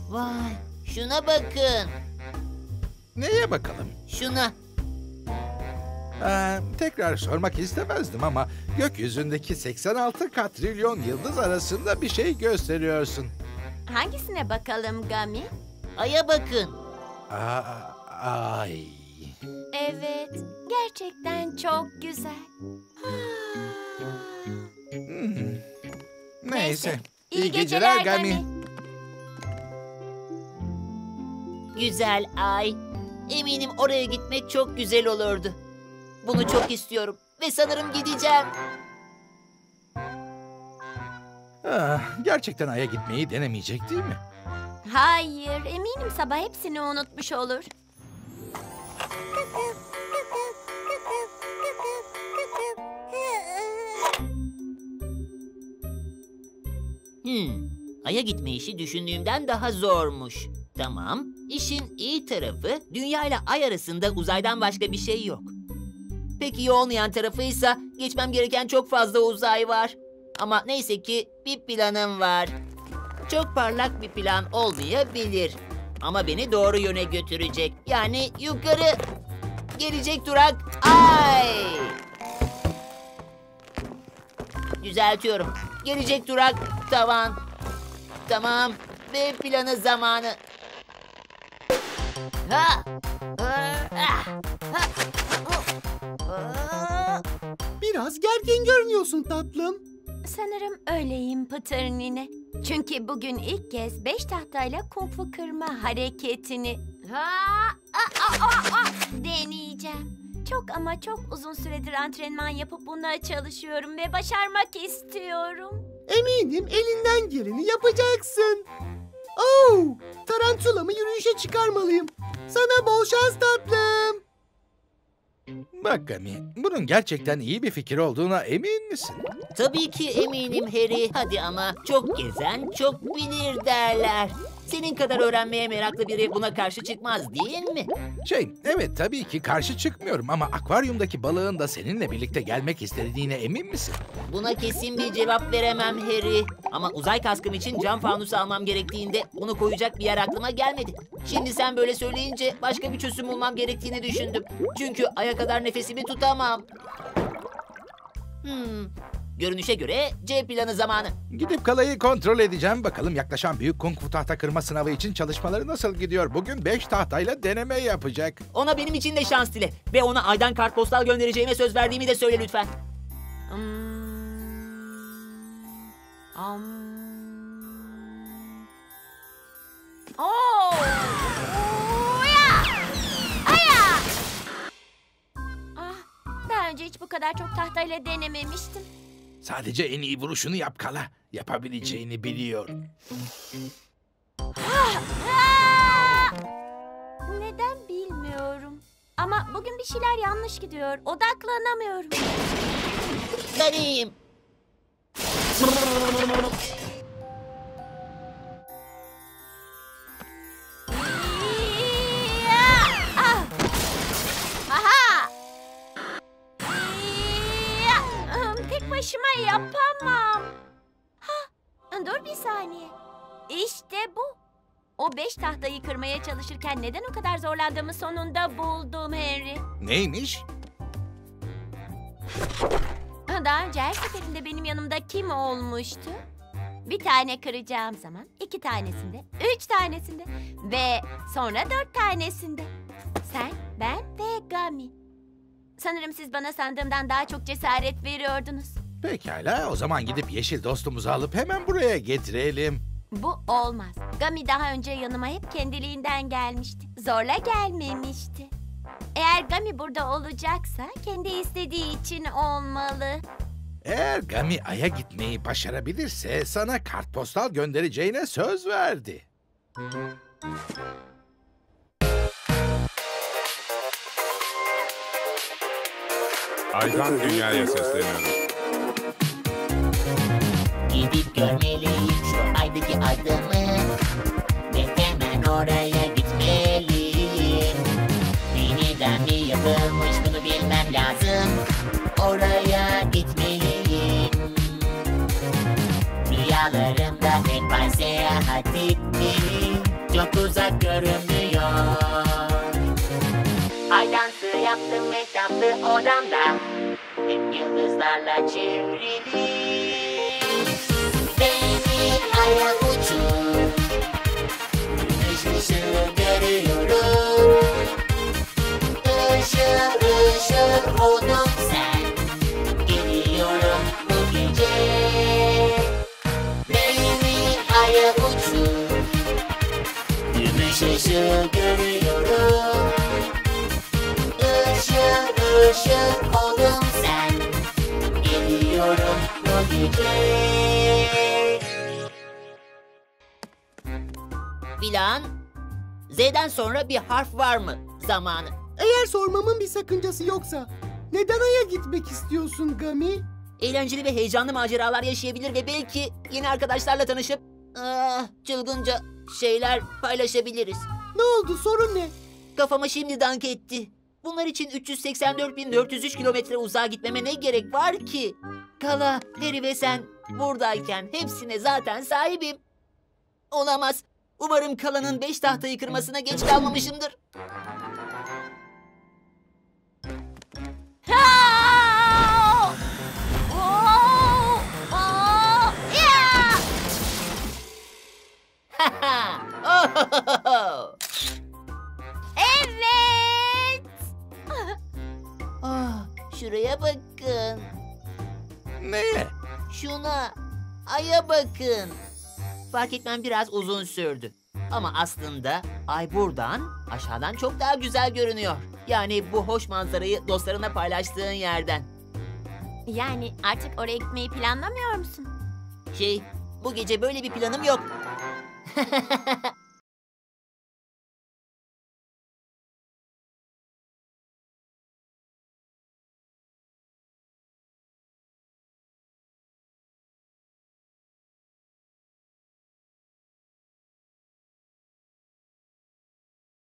Vay, şuna bakın. Neye bakalım? Şuna. Tekrar sormak istemezdim ama gökyüzündeki 86 katrilyon yıldız arasında bir şey gösteriyorsun. Hangisine bakalım Gami? Ay'a bakın. Ay. Evet, gerçekten çok güzel. Neyse. İyi geceler Gami. Güzel Ay. Eminim oraya gitmek çok güzel olurdu. Bunu çok istiyorum ve sanırım gideceğim. Gerçekten Ay'a gitmeyi denemeyecek değil mi? Hayır, eminim sabah hepsini unutmuş olur. Ay'a gitme işi düşündüğümden daha zormuş. Tamam, işin iyi tarafı Dünya ile Ay arasında uzaydan başka bir şey yok. Pek iyi olmayan tarafıysa geçmem gereken çok fazla uzay var. Ama neyse ki bir planım var. Çok parlak bir plan olmayabilir. Ama beni doğru yöne götürecek. Yani yukarı. Gelecek durak Ay. Düzeltiyorum. Gelecek durak tavan. Tamam. Ve planı zamanı. Ha! Biraz gergin görünüyorsun tatlım. Sanırım öyleyim Pıtır Nine. Çünkü bugün ilk kez 5 tahtayla kung fu kırma hareketini deneyeceğim. Çok ama çok uzun süredir antrenman yapıp buna çalışıyorum ve başarmak istiyorum. Eminim elinden geleni yapacaksın. Oh, tarantulamı yürüyüşe çıkarmalıyım. Sana bol şans tatlım. Bak Gami, bunun gerçekten iyi bir fikir olduğuna emin misin? Tabii ki eminim Harry. Hadi ama çok gezen çok bilir derler. Senin kadar öğrenmeye meraklı biri buna karşı çıkmaz değil mi? Evet tabii ki karşı çıkmıyorum ama akvaryumdaki balığın da seninle birlikte gelmek istediğine emin misin? Buna kesin bir cevap veremem Harry. Ama uzay kaskım için cam fanusu almam gerektiğinde bunu koyacak bir yer aklıma gelmedi. Şimdi sen böyle söyleyince başka bir çözüm bulmam gerektiğini düşündüm. Çünkü Ay'a kadar nefesimi tutamam. Görünüşe göre C planı zamanı. Gidip kalayı kontrol edeceğim. Bakalım yaklaşan büyük kung fu tahta kırma sınavı için çalışmaları nasıl gidiyor? Bugün 5 tahtayla deneme yapacak. Ona benim için de şans dile. Ve ona Ay'dan kartpostal göndereceğime söz verdiğimi de söyle lütfen. Daha önce hiç bu kadar çok tahtayla denememiştim. Sadece en iyi vuruşunu yap Kala. Yapabileceğini biliyorum. Neden bilmiyorum. Ama bugün bir şeyler yanlış gidiyor. Odaklanamıyorum. Benim. Tek başıma yapamam. Dur bir saniye. İşte bu. O 5 tahtayı kırmaya çalışırken neden o kadar zorlandığımı sonunda buldum Henry. Neymiş? Daha önce her seferinde benim yanımda kim olmuştu? Bir tane kıracağım zaman 2 tanesinde, 3 tanesinde ve sonra 4 tanesinde. Sen, ben ve Gami. Sanırım siz bana sandığımdan daha çok cesaret veriyordunuz. Pekala, o zaman gidip yeşil dostumuzu alıp hemen buraya getirelim. Bu olmaz. Gami daha önce yanıma hep kendiliğinden gelmişti. Zorla gelmemişti. Eğer Gami burada olacaksa kendi istediği için olmalı. Eğer Gami Ay'a gitmeyi başarabilirse sana kartpostal göndereceğine söz verdi. Ay'dan dünyaya sesleniyoruz. Gidip görmeliyim şu Ay'daki adımı ve hemen oraya gitmeliyim. Yeniden mi yapılmış bunu bilmem lazım. Oraya gitmeliyim. Rüyalarımda hep var seyahat etmeliyim. çok uzak görünüyor. Ay dansı yaptım etraflı odamda, hep yıldızlarla çevrili. Beni aya uçur, güneş ışığı görüyorum. Işıl ışıl oldum sen, geliyorum bu gece. Beni aya uçur, güneş ışığı görüyorum. Işıl ışıl oldum sen, geliyorum bu gece. Plan, Z'den sonra bir harf var mı zamanı? Eğer sormamın bir sakıncası yoksa neden Ay'a gitmek istiyorsun Gami? Eğlenceli ve heyecanlı maceralar yaşayabilir ve belki yeni arkadaşlarla tanışıp çılgınca şeyler paylaşabiliriz. Ne oldu, sorun ne? Kafama şimdi dank etti. Bunlar için 384.403 kilometre uzağa gitmeme ne gerek var ki? Kala, Harry ve sen buradayken hepsine zaten sahibim. Olamaz. Umarım Kala'nın 5 tahtayı kırmasına geç kalmamışımdır. Ha! Oo! Oo! Ya! Evet. Şuraya bakın. Ne? Şuna, Ay'a bakın. Fark etmem biraz uzun sürdü. Ama aslında Ay buradan, aşağıdan çok daha güzel görünüyor. Yani bu hoş manzarayı dostlarına paylaştığın yerden. Yani artık oraya gitmeyi planlamıyor musun? Bu gece böyle bir planım yok.